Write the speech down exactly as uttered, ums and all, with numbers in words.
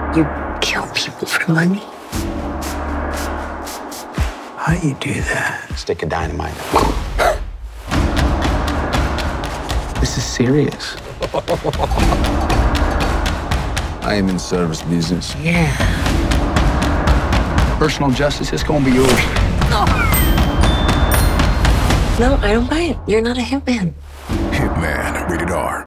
You kill people for money? How you do that? Stick of dynamite. This is serious. I am in service business. Yeah. Personal justice is gonna be yours. No, I don't buy it. You're not a hitman. Hitman, rated R.